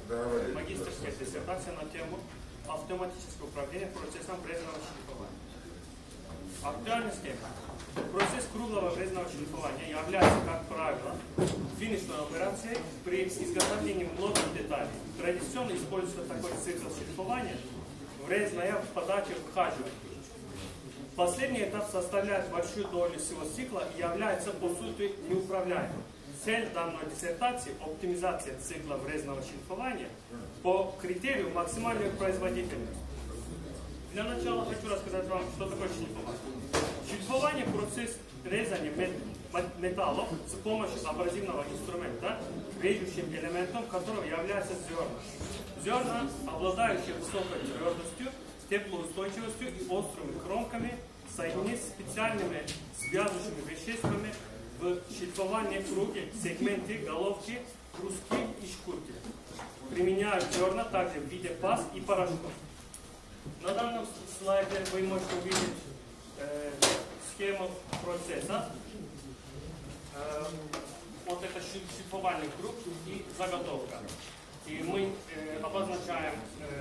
магистерская диссертация на тему автоматическое управление процессом фрезного шлифования. Актуальность темы. Процесс круглого фрезного шлифования является, как правило, финишной операцией при изготовлении многих деталей. Традиционно используется такой цикл шлифования фрезная подача вхаживания. Последний этап составляет большую долю всего цикла и является, по сути, неуправляемым. Цель данной диссертации – оптимизация цикла фрезного шлифования по критерию максимальной производительности. Для начала хочу рассказать вам, что такое шлифование. Шлифование – процесс резания металлов с помощью абразивного инструмента, режущим элементом которого является зерна. Зерна, обладающие высокой твердостью, теплоустойчивостью и острыми кромками, соединены с специальными связующими веществами в шлифовании круги, сегменты, головки, бруски и шкурки. Применяют зерна также в виде паст и порошков. На данном слайде вы можете увидеть схему процесса. Вот это шлифовальный круг и заготовка. И мы обозначаем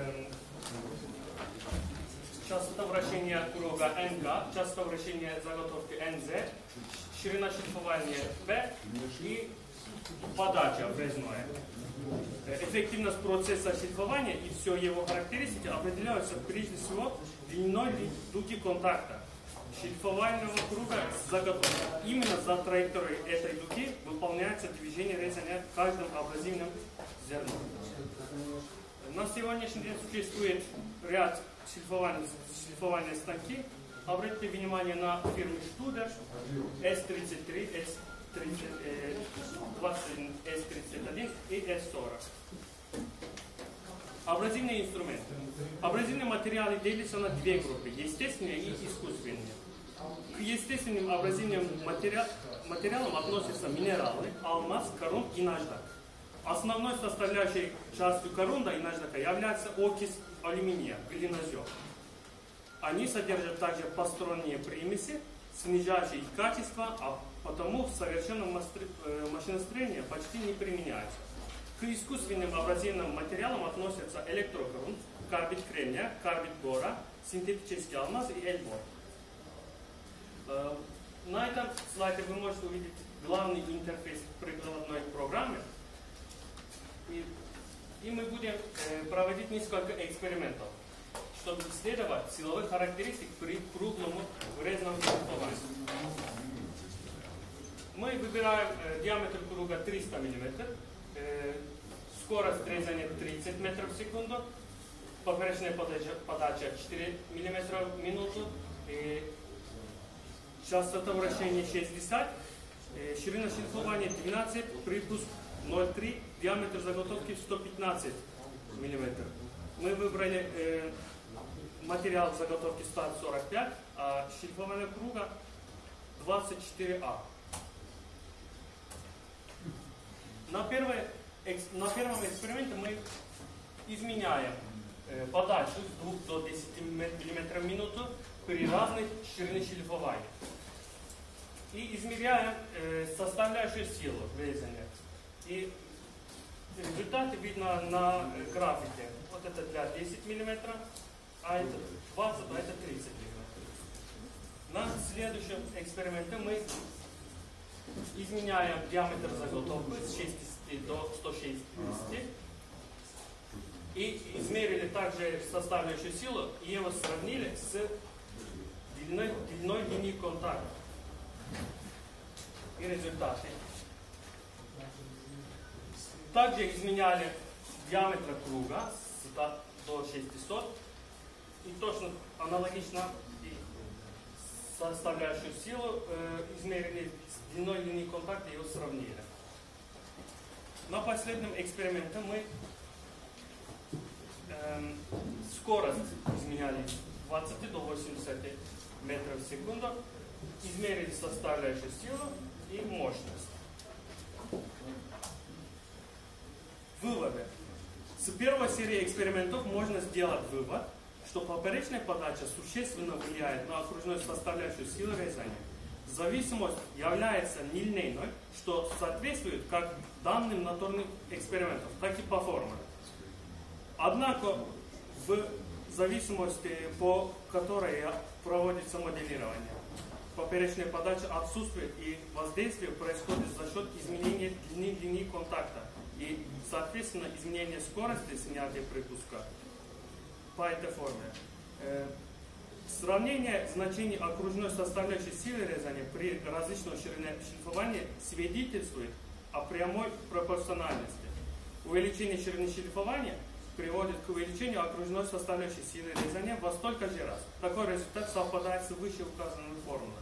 частота вращения круга НК, частота вращения заготовки НЗ, ширина шлифования P и подача фрезная. Эффективность процесса шлифования и все его характеристики определяются прежде всего длиной дуги контакта шлифовального круга с заготовкой. Именно за траекторией этой дуги выполняется движение резания каждым абразивным зерном. На сегодняшний день существует ряд шлифовальные станки. Обратите внимание на фирмы Штудер, S33, S21, S31 и S40. Абразивные инструменты. Абразивные материалы делятся на две группы – естественные и искусственные. К естественным абразивным материалам относятся минералы, алмаз, корунд и наждак. Основной составляющей частью корунда и наждака является окись алюминия, глинозем. Они содержат также посторонние примеси, снижающие их качество, а потому в совершенном машиностроении почти не применяются. К искусственным абразивным материалам относятся электрокорунт, карбид кремния, карбид бора, синтетический алмаз и эльбор. На этом слайде вы можете увидеть главный интерфейс прикладной программы. И мы будем проводить несколько экспериментов, чтобы исследовать силовые характеристики при круглом фрезном шлифовании. Мы выбираем диаметр круга 300 мм, скорость резания 30 метров в секунду, поперечная подача 4 мм в минуту, частота вращения 60, ширина шлифования 12, припуск 0,3, диаметр заготовки 115 мм. Мы выбрали материал заготовки стат 45, а шлифование круга 24А. На первом эксперименте мы изменяем подачу с 2 до 10 мм в минуту при разной ширине шлифования. И измеряем составляющую силу резания. И результаты видно на графике. Вот это для 10 мм, а это 20, а это 30 мм. На следующем эксперименте мы изменяем диаметр заготовки с 60 до 160 и измерили также составляющую силу и его сравнили с длиной линии контакта. И результаты. Также изменяли диаметр круга с 100 до 600 и точно аналогично и составляющую силу измерили с длиной линии контакта и его сравнили. На последнем эксперименте мы скорость изменяли с 20 до 80 метров в секунду, измерили составляющую силу и мощность. Выводы. С первой серии экспериментов можно сделать вывод, что поперечная подача существенно влияет на окружную составляющую силы резания. Зависимость является нелинейной, что соответствует как данным натурных экспериментов, так и по формуле. Однако, в зависимости, по которой проводится моделирование, поперечная подача отсутствует, и воздействие происходит за счет изменения длины контакта и, соответственно, изменения скорости снятия припуска по этой форме. Сравнение значений окружной составляющей силы резания при различной ширине шлифования свидетельствует о прямой пропорциональности. Увеличение ширины шлифования приводит к увеличению окружной составляющей силы резания во столько же раз. Такой результат совпадает с вышеуказанными формулами.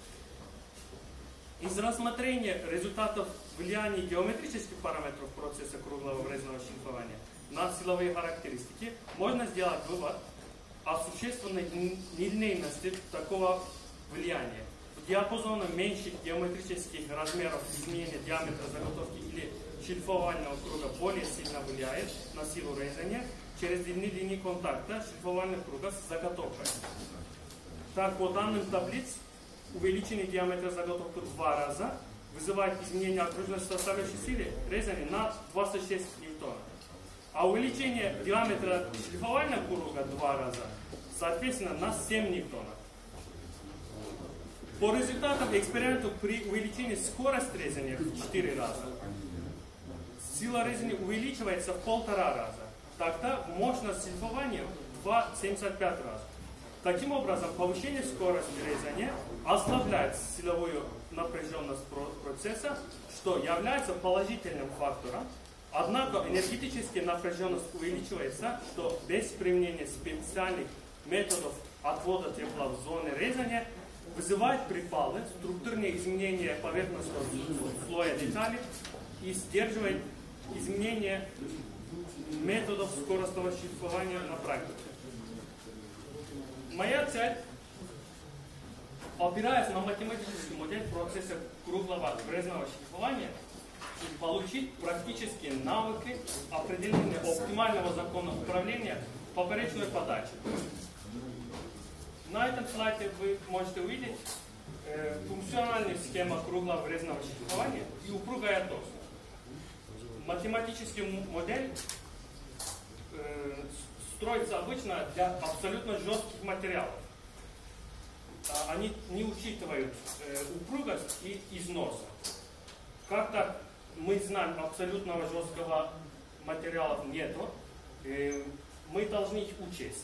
Из рассмотрения результатов влияния геометрических параметров процесса круглого врезного шлифования на силовые характеристики можно сделать вывод о существенной нелинейности такого влияния. В диапазоне меньших геометрических размеров изменения диаметра заготовки или шлифовального круга более сильно влияет на силу резания через длину линии контакта шлифовального круга с заготовкой. Так, по данным таблиц, увеличение диаметра заготовки в 2 раза вызывает изменение окружной составляющей силы резания на 26 ньютонов. А увеличение диаметра шлифовального круга 2 раза, соответственно, на 7 ньютонов. По результатам экспериментов при увеличении скорости резания в 4 раза, сила резания увеличивается в 1,5 раза. Тогда мощность шлифования в 2,75 раза. Таким образом, повышение скорости резания ослабляет силовую напряженность процесса, что является положительным фактором. Однако энергетическая напряженность увеличивается, что без применения специальных методов отвода тепла в зоне резания вызывает припалы, структурные изменения поверхностного слоя деталей и сдерживает изменения методов скоростного шлифования на практике. Моя цель, опираясь на математический модель процесса круглого врезного шлифования, получить практические навыки определения оптимального закона управления поперечной подачей. На этом слайде вы можете увидеть функциональную схему круглого врезного шлифования и упругая ТОС. Математический модель строится обычно для абсолютно жестких материалов. Они не учитывают упругость и износа. Как-то мы знаем, абсолютного жесткого материала нету, мы должны их учесть.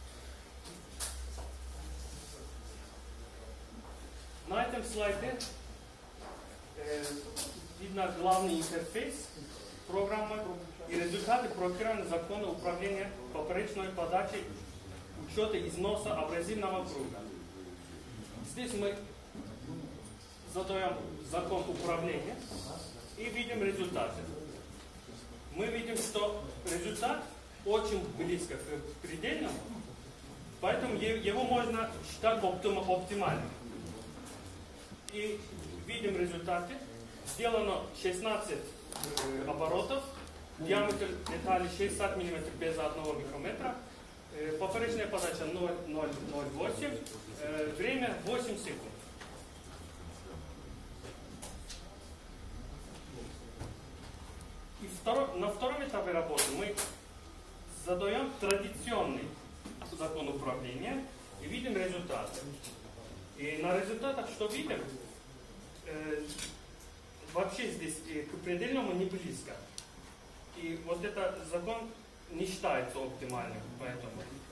На этом слайде видно главный интерфейс программы и результаты проектирования закона управления поперечной подачей учета износа абразивного круга. Здесь мы задаем закон управления и видим результаты. Мы видим, что результат очень близко к предельному, поэтому его можно считать оптимальным. И видим результаты. Сделано 16 оборотов, диаметр детали 60 мм без 1 микрометра, поперечная подача 0,08, время 8 секунд. И на втором этапе работы мы задаем традиционный закон управления и видим результаты. И на результатах что видим? Вообще здесь к предельному не близко. И вот этот закон не считается оптимальным, поэтому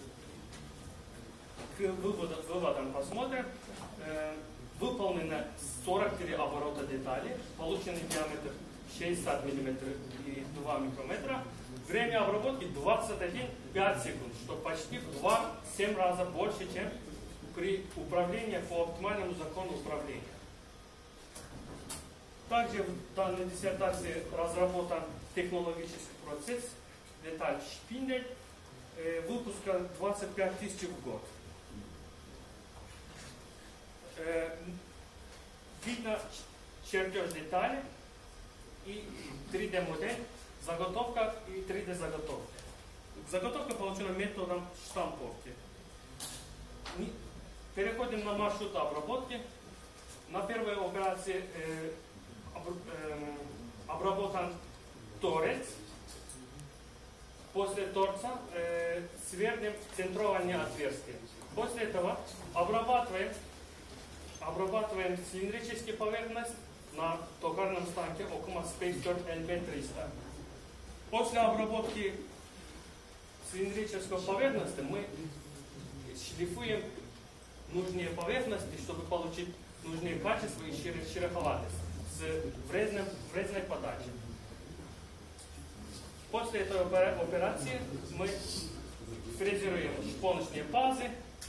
к выводам посмотрим. Выполнено 43 оборота детали, полученный диаметр 60 мм и 2 микрометра. Время обработки 21,5 секунд, что почти в 2-7 раза больше, чем при управлении по оптимальному закону управления. Также в данной диссертации разработан технологический процесс, деталь шпиндель, выпуска 25 тысяч в год. Видно чертеж детали и 3D модель, заготовка и 3D заготовка. Заготовка получена методом штамповки. Переходим на маршрут обработки. На первой операции обработан торец. после торца свернем центрованное отверстие. После этого обрабатываем цилиндрическую поверхность на токарном станке Okuma Spacer LB300. После обработки цилиндрической поверхности мы шлифуем нужные поверхности, чтобы получить нужные качества и шероховатость с врезной подачей. После этой операции мы фрезеруем шпоночные пазы,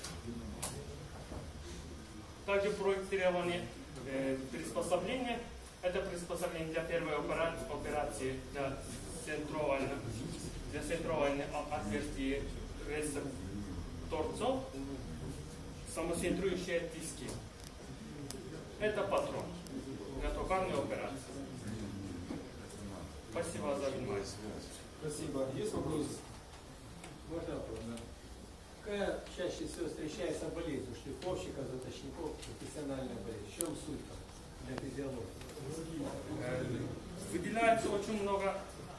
также проектирование приспособления. Это приспособление для первой операции для центрования отверстия торцов, самоцентрующие тиски. Это патрон для токарной операции. Спасибо за внимание. Спасибо. Есть вопрос? Можно вопрос? Какая чаще всего встречается болезнь у шлифовщика, заточников, профессиональная болезнь? В чем суть для физиологии? Выделяется очень много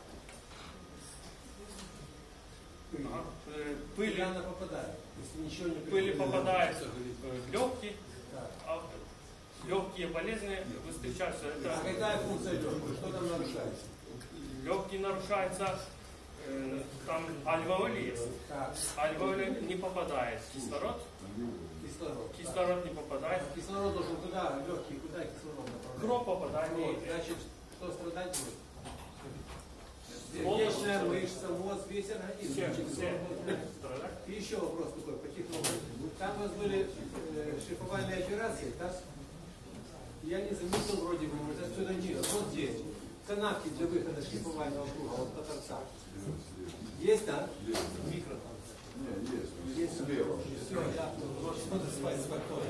пыли. Она попадает, если ничего не Пыли попадает в легкие, а легкие болезни встречаются. А какая функция легких? Что там нарушается? Легкие нарушаются, там альвеоли есть. Альвеоли не попадает кислород. Кислород не попадает. Кислород должен куда? Легкие, куда кислород направляется? Кровь попадает. Вот, значит, что страдать будет? Сердечная мышца, мозг, весь организм. И еще вопрос такой по технологии. Там у вас были шлифовальные операции, так? Я не заметил вроде бы, вот отсюда нет. Вот здесь. Канавки для выхода шлифовального круга, вот по торцам. Есть, да? Микро там. Нет, есть. Есть. Слева. Все, я что-то спокойно.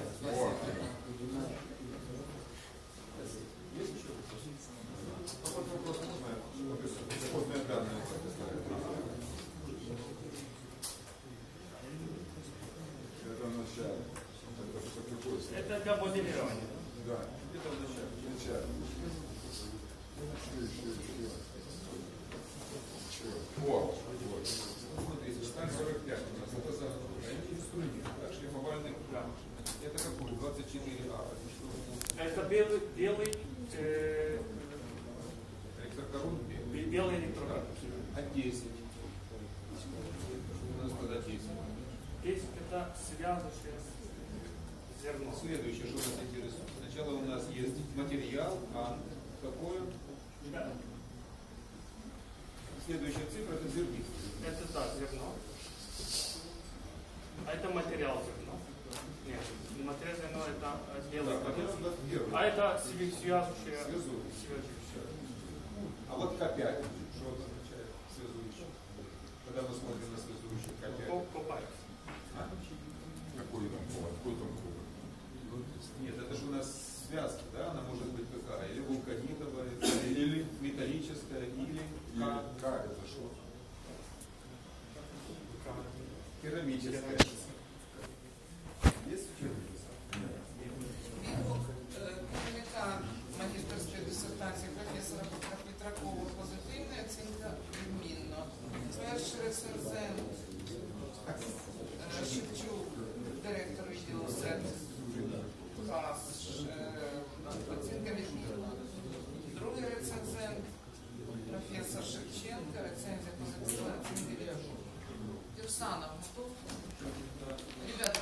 Есть еще вопросы? Вопрос можно? Исходные данные это в начале. Это для моделирования. Да. Это в начале. Вот. Смотрите, сталь 45 у нас, это загрузка. Это инструмент, да, шлифовальный кран. Это какой? 24А. Это белый Электрокорун белый. белый электрокар. А 10? У нас тогда 10. 10 это связывающее зерно. Следующее, что нас интересует. Сначала у нас есть материал, а какое? Да. Следующая цифра это зернистый. Это да, зерно. А это материал зерно. Нет, материал зерно это белый Так, кабель. первый. А это связывающее. Связующее. А вот К5, что это означает связующее? Когда мы смотрим на связующее К5. Копается. А? Какой там кубок? Нет, это же у нас связка, да? Она может быть какая? Или вулканитовая, или металлическая, или Как это что? керамическая. Есть Комментарий магистерской диссертации профессора Петракова позитивная оцінка відмінно. Перший рецензент Шевчук, директор відділу сервісу, оцінка відмінна. Другий рецензент професор Шевченко, рецензія позитивна оцінка відмінна. Кирсанов, готов? Ребята,